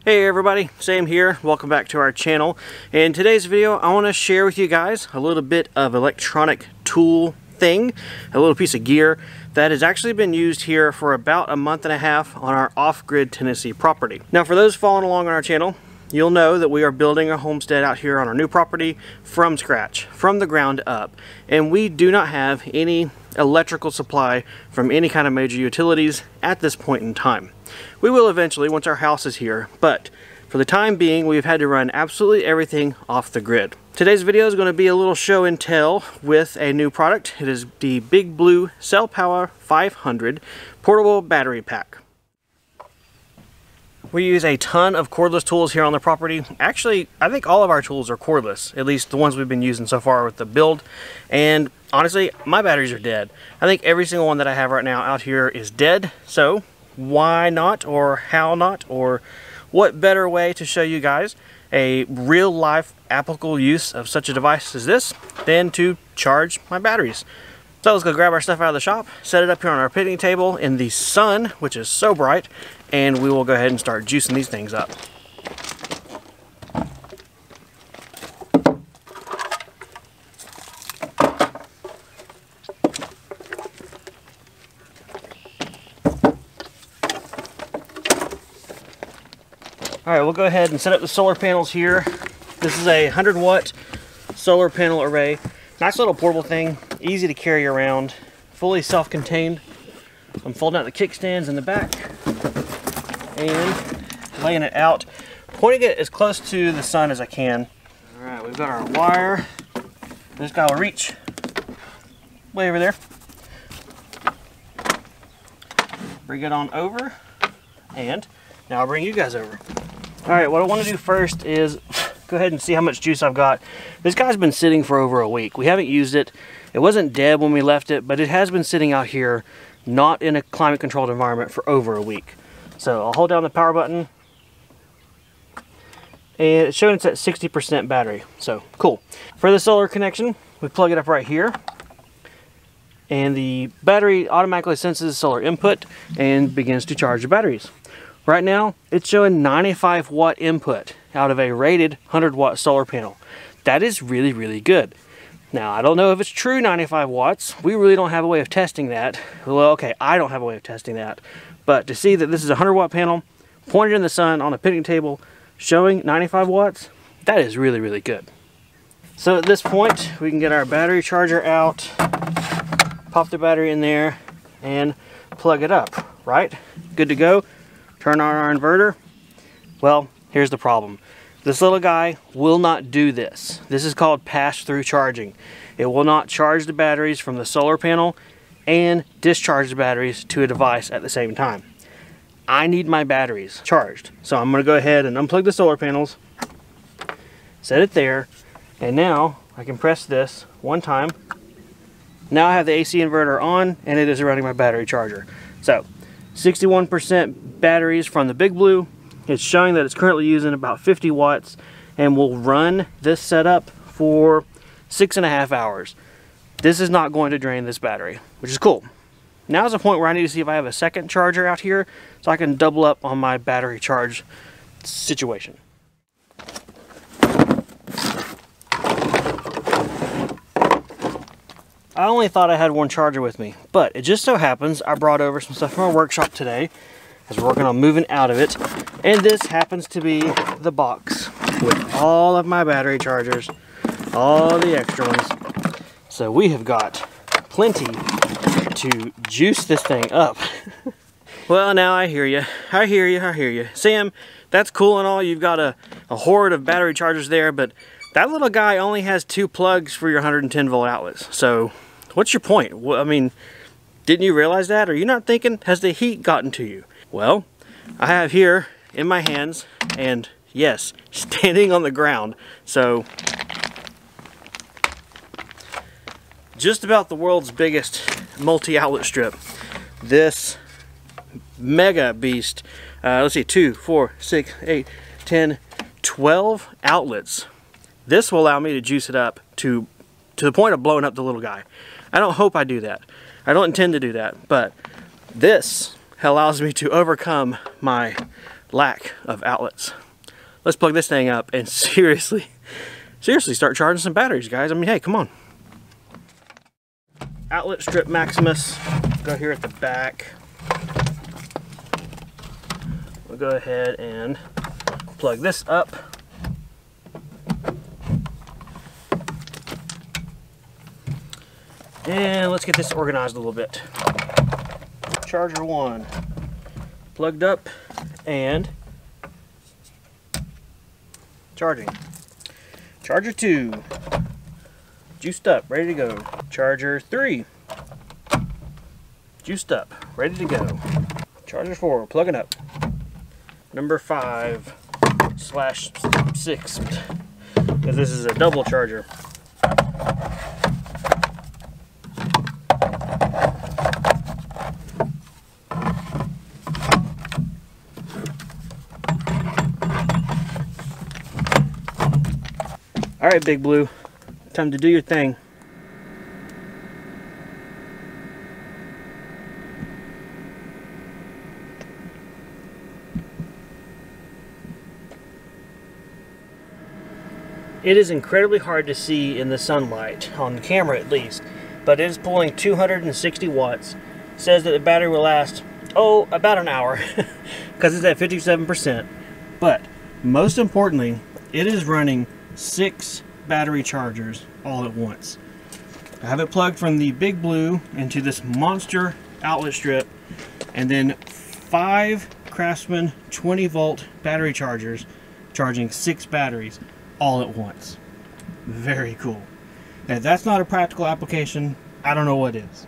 Hey everybody, Sam here. Welcome back to our channel. In today's video, I want to share with you guys a little bit of electronic tool thing, a little piece of gear that has actually been used here for about a month and a half on our off-grid Tennessee property. Now for those following along on our channel, you'll know that we are building a homestead out here on our new property from scratch, from the ground up, and we do not have any electrical supply from any kind of major utilities at this point in time. We will eventually once our house is here, but for the time being we've had to run absolutely everything off the grid. Today's video is going to be a little show and tell with a new product. It is the BigBlue Cellpowa500 portable battery pack. We use a ton of cordless tools here on the property. Actually, I think all of our tools are cordless, at least the ones we've been using so far with the build. And honestly, my batteries are dead. I think every single one that I have right now out here is dead. So why not, or how not, or what better way to show you guys a real life applicable use of such a device as this than to charge my batteries. So let's go grab our stuff out of the shop, set it up here on our picnic table in the sun, which is so bright, and we will go ahead and start juicing these things up. Alright, we'll go ahead and set up the solar panels here. This is a 100-watt solar panel array. Nice little portable thing, easy to carry around, fully self-contained. I'm folding out the kickstands in the back and laying it out, pointing it as close to the sun as I can. Alright, we've got our wire. This guy will reach way over there. Bring it on over, and now I'll bring you guys over. Alright, what I want to do first is go ahead and see how much juice I've got. This guy's been sitting for over a week. We haven't used it. It wasn't dead when we left it, but it has been sitting out here, not in a climate controlled environment, for over a week. So I'll hold down the power button, and it's showing it's at 60% battery. So cool. For the solar connection, we plug it up right here, and the battery automatically senses solar input and begins to charge the batteries. Right now, it's showing 95 watt input out of a rated 100 watt solar panel. That is really, really good. Now, I don't know if it's true 95 watts. We really don't have a way of testing that. Well, okay, I don't have a way of testing that. But to see that this is a 100 watt panel, pointed in the sun on a picnic table, showing 95 watts, that is really, really good. So at this point, we can get our battery charger out, pop the battery in there, and plug it up, right? Good to go. Turn on our inverter. Well, here's the problem. This little guy will not do this. This is called pass-through charging. It will not charge the batteries from the solar panel and discharge the batteries to a device at the same time. I need my batteries charged. So I'm going to go ahead and unplug the solar panels, set it there, and now I can press this one time. Now I have the AC inverter on and it is running my battery charger. So 61% batteries from the BigBlue. It's showing that it's currently using about 50 watts and will run this setup for 6.5 hours. This is not going to drain this battery, which is cool. Now is the point where I need to see if I have a second charger out here so I can double up on my battery charge situation. I only thought I had one charger with me, but it just so happens I brought over some stuff from our workshop today as we're working on moving out of it, and this happens to be the box with all of my battery chargers, all the extra ones. So we have got plenty to juice this thing up. Well, now I hear you. I hear you. I hear you. Sam, that's cool and all. You've got a horde of battery chargers there, but that little guy only has 2 plugs for your 110 volt outlets. So what's your point? Well, I mean, didn't you realize that? Are you not thinking, has the heat gotten to you? Well, I have here in my hands, and yes, standing on the ground. So just about the world's biggest multi-outlet strip. This mega beast, let's see, 2, 4, 6, 8, 10, 12 outlets. This will allow me to juice it up to the point of blowing up the little guy. I don't hope I do that. I don't intend to do that, but this allows me to overcome my lack of outlets. Let's plug this thing up and seriously start charging some batteries, guys. I mean, hey, come on. Outlet strip Maximus, go here at the back. We'll go ahead and plug this up. And let's get this organized a little bit. Charger 1 plugged up and charging. Charger 2 juiced up, ready to go. Charger 3 juiced up, ready to go. Charger 4 plugging up. Number 5/6, because this is a double charger. All right, Big Blue, time to do your thing. It is incredibly hard to see in the sunlight, on the camera at least, but it is pulling 260 watts. It says that the battery will last, oh, about an hour, because it's at 57%. But most importantly, it is running 6 battery chargers all at once. I have it plugged from the BigBlue into this monster outlet strip, and then 5 Craftsman 20-volt battery chargers charging 6 batteries all at once. Very cool. Now, if that's not a practical application, I don't know what is.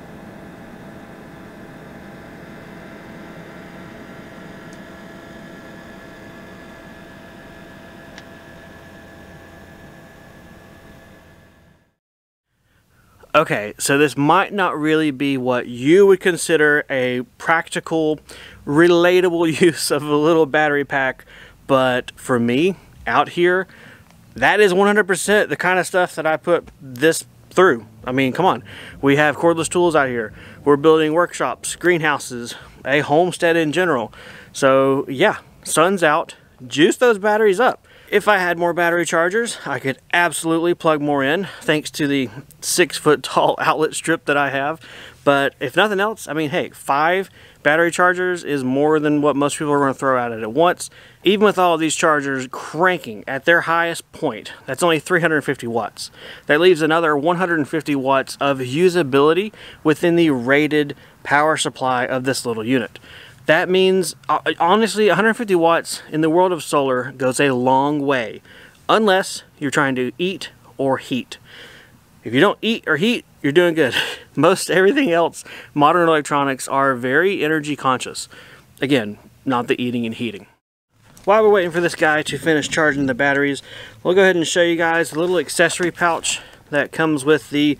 Okay, so this might not really be what you would consider a practical, relatable use of a little battery pack, but for me, out here, that is 100% the kind of stuff that I put this through. I mean, come on. We have cordless tools out here. We're building workshops, greenhouses, a homestead in general. So yeah, sun's out, juice those batteries up. If I had more battery chargers, I could absolutely plug more in, thanks to the 6-foot tall outlet strip that I have. But if nothing else, I mean, hey, 5 battery chargers is more than what most people are going to throw at it at once. Even with all of these chargers cranking at their highest point, that's only 350 watts. That leaves another 150 watts of usability within the rated power supply of this little unit. That means, honestly, 150 watts in the world of solar goes a long way, unless you're trying to eat or heat. If you don't eat or heat, you're doing good. Most everything else, modern electronics are very energy conscious. Again, not the eating and heating. While we're waiting for this guy to finish charging the batteries, we'll go ahead and show you guys a little accessory pouch that comes with the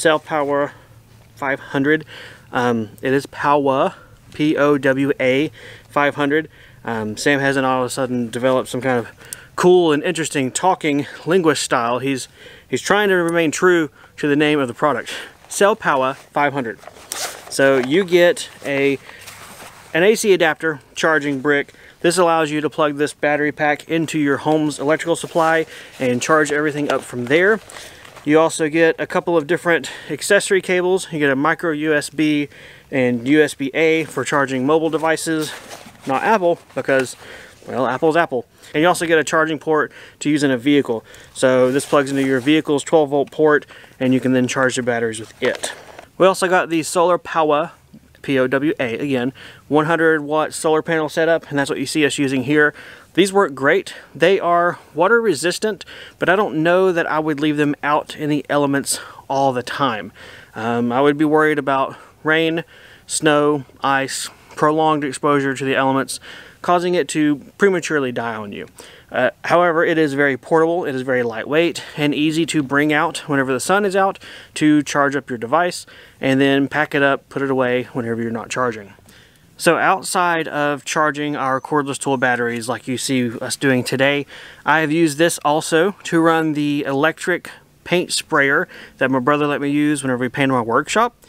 Cellpowa500. It is Powa, P-O-W-A 500. Sam hasn't all of a sudden developed some kind of cool and interesting talking linguist style. He's trying to remain true to the name of the product. Cellpowa500. So you get an AC adapter charging brick. This allows you to plug this battery pack into your home's electrical supply and charge everything up from there. You also get a couple of different accessory cables. You get a micro USB and USB-A for charging mobile devices. Not Apple, because, well, Apple's Apple. And you also get a charging port to use in a vehicle. So this plugs into your vehicle's 12-volt port, and you can then charge your batteries with it. We also got the Cellpowa, P-O-W-A, again, 100-watt solar panel setup, and that's what you see us using here. These work great. They are water resistant, but I don't know that I would leave them out in the elements all the time. I would be worried about rain, snow, ice, prolonged exposure to the elements, causing it to prematurely die on you. However, it is very portable, it is very lightweight, and easy to bring out whenever the sun is out to charge up your device, and then pack it up, put it away whenever you're not charging. So outside of charging our cordless tool batteries like you see us doing today, I have used this also to run the electric paint sprayer that my brother let me use whenever we painted my workshop.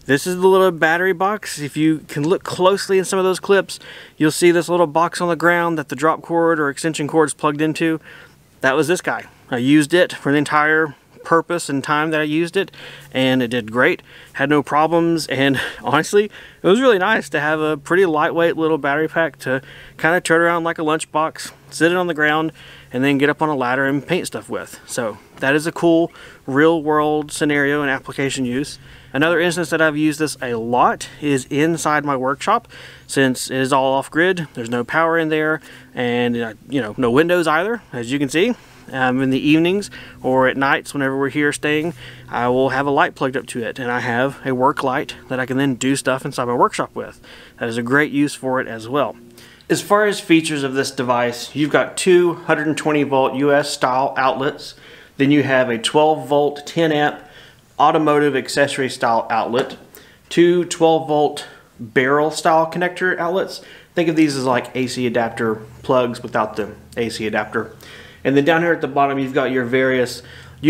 This is the little battery box. If you can look closely in some of those clips, you'll see this little box on the ground that the drop cord or extension cord is plugged into. That was this guy. I used it for the entire purpose and time that I used it, and it did great. Had no problems, and honestly, it was really nice to have a pretty lightweight little battery pack to kind of turn around like a lunchbox, sit it on the ground, and then get up on a ladder and paint stuff with. So that is a cool real world scenario and application use. Another instance that I've used this a lot is inside my workshop. Since it is all off grid, there's no power in there, and you know, no windows either, as you can see. In the evenings or at nights whenever we're here staying, I will have a light plugged up to it, and I have a work light that I can then do stuff inside my workshop with. That is a great use for it as well. As far as features of this device, you've got two 120 volt US style outlets, then you have a 12 volt 10 amp automotive accessory style outlet, two 12 volt barrel style connector outlets. Think of these as like AC adapter plugs without the AC adapter. And then down here at the bottom, you've got your various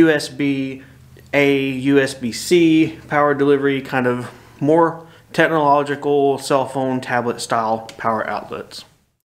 USB-A, USB-C power delivery, kind of more technological cell phone tablet style power outlets.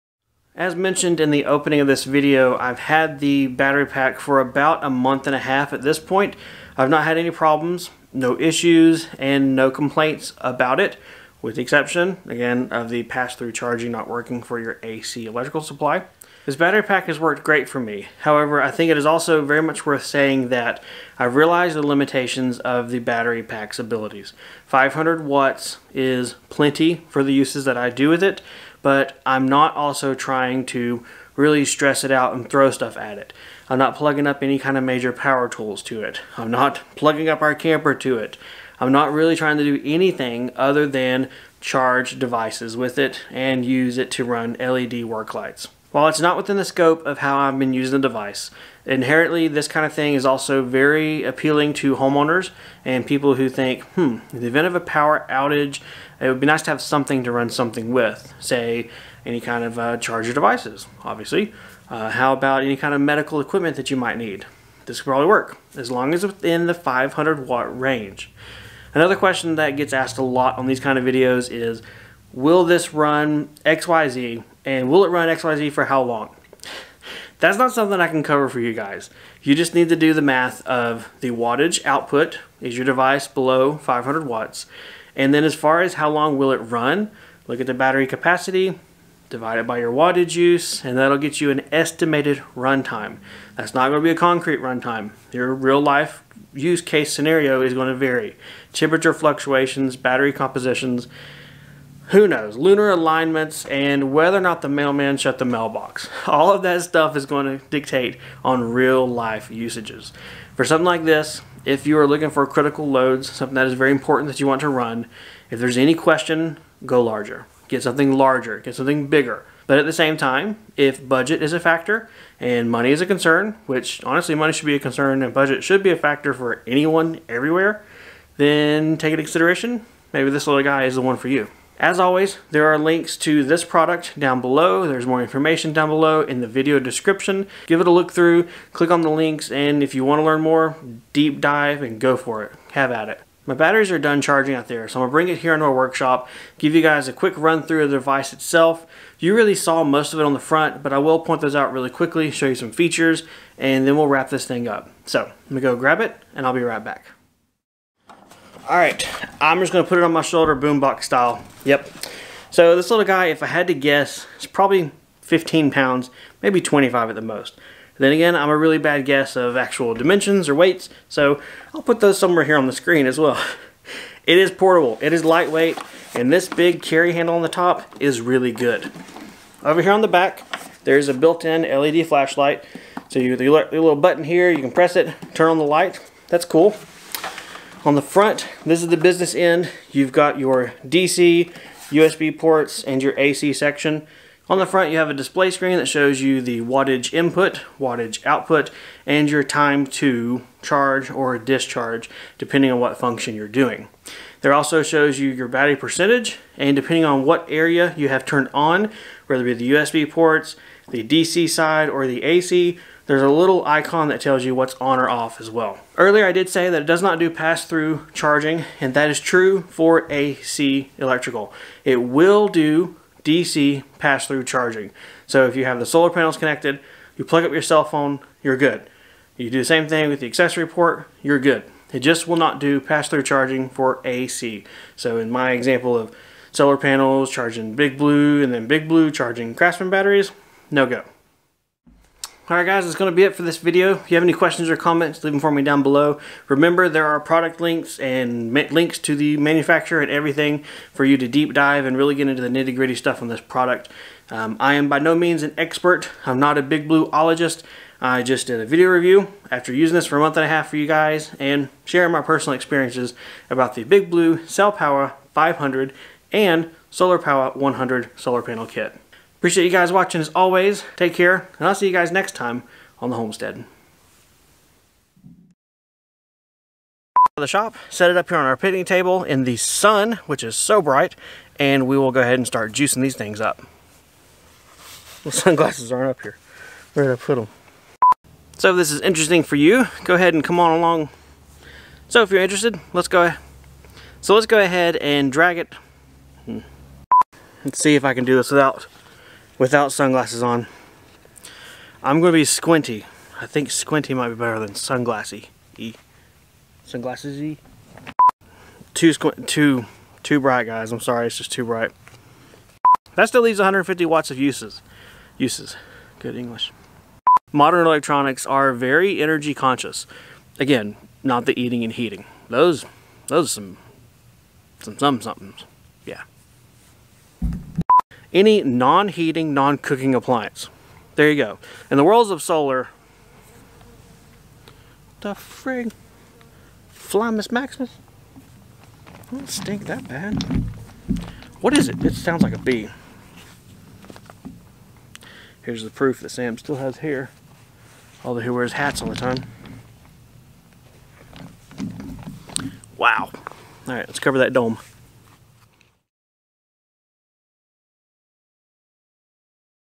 As mentioned in the opening of this video, I've had the battery pack for about a month and a half at this point. I've not had any problems, no issues, and no complaints about it, with the exception, again, of the pass-through charging not working for your AC electrical supply. This battery pack has worked great for me. However, I think it is also very much worth saying that I've realized the limitations of the battery pack's abilities. 500 watts is plenty for the uses that I do with it, but I'm not also trying to really stress it out and throw stuff at it. I'm not plugging up any kind of major power tools to it. I'm not plugging up our camper to it. I'm not really trying to do anything other than charge devices with it and use it to run LED work lights. While it's not within the scope of how I've been using the device, inherently this kind of thing is also very appealing to homeowners and people who think, in the event of a power outage, it would be nice to have something to run something with, say any kind of charger devices, obviously. How about any kind of medical equipment that you might need? This could probably work, as long as it's within the 500 watt range. Another question that gets asked a lot on these kind of videos is, will this run XYZ? And will it run XYZ for how long? That's not something I can cover for you guys. You just need to do the math of the wattage output. Is your device below 500 watts? And then as far as how long will it run, look at the battery capacity, divide it by your wattage use, and that'll get you an estimated runtime. That's not going to be a concrete runtime. Your real life use case scenario is going to vary. Temperature fluctuations, battery compositions, who knows, lunar alignments, and whether or not the mailman shut the mailbox. All of that stuff is going to dictate on real life usages. For something like this, if you are looking for critical loads, something that is very important that you want to run, if there's any question, go larger. Get something larger, get something bigger. But at the same time, if budget is a factor and money is a concern, which honestly money should be a concern and budget should be a factor for anyone everywhere, then take into consideration, maybe this little guy is the one for you. As always, there are links to this product down below. There's more information down below in the video description. Give it a look through, click on the links, and if you want to learn more, deep dive and go for it. Have at it. My batteries are done charging out there, so I'm going to bring it here into our workshop, give you guys a quick run through of the device itself. You really saw most of it on the front, but I will point those out really quickly, show you some features, and then we'll wrap this thing up. So, let me go grab it, and I'll be right back. Alright, I'm just going to put it on my shoulder boombox style. Yep. So this little guy, if I had to guess, it's probably 15 pounds, maybe 25 at the most. Then again, I'm a really bad guess of actual dimensions or weights, so I'll put those somewhere here on the screen as well. It is portable, it is lightweight, and this big carry handle on the top is really good. Over here on the back, there's a built-in LED flashlight. So you the little button here, you can press it, turn on the light. That's cool. On the front, this is the business end. You've got your DC, USB ports, and your AC section. On the front, you have a display screen that shows you the wattage input, wattage output, and your time to charge or discharge, depending on what function you're doing. There also shows you your battery percentage, and depending on what area you have turned on, whether it be the USB ports, the DC side, or the AC, there's a little icon that tells you what's on or off as well. Earlier I did say that it does not do pass-through charging, and that is true for AC electrical. It will do DC pass-through charging. So if you have the solar panels connected, you plug up your cell phone, you're good. You do the same thing with the accessory port, you're good. It just will not do pass-through charging for AC. So in my example of solar panels charging BigBlue and then BigBlue charging Craftsman batteries, no go. Alright guys, that's going to be it for this video. If you have any questions or comments, leave them for me down below. Remember, there are product links and links to the manufacturer and everything for you to deep dive and really get into the nitty-gritty stuff on this product. I am by no means an expert. I'm not a BigBlueologist. I just did a video review after using this for a month and a half for you guys and sharing my personal experiences about the BigBlue Cellpowa500 and SolarPowa100 solar panel kit. Appreciate you guys watching as always. Take care, and I'll see you guys next time on the homestead. The shop, set it up here on our picnic table in the sun, which is so bright, and we will go ahead and start juicing these things up. The sunglasses aren't up here. Where did I put them? So if this is interesting for you, go ahead and come on along. So if you're interested, let's go ahead and drag it. Let's see if I can do this without sunglasses on. I'm going to be squinty. I think squinty might be better than sunglassy. Sunglasses-y. Too bright, guys. I'm sorry, it's just too bright. That still leaves 150 watts of uses. Good English. Modern electronics are very energy conscious. Again, not the eating and heating. Those are some somethings. Yeah. Any non-heating, non-cooking appliance. There you go. In the worlds of solar, the frig, Flamus Maximus. It don't stink that bad. What is it? It sounds like a bee. Here's the proof that Sam still has hair, although he wears hats all the time. Wow. All right, let's cover that dome.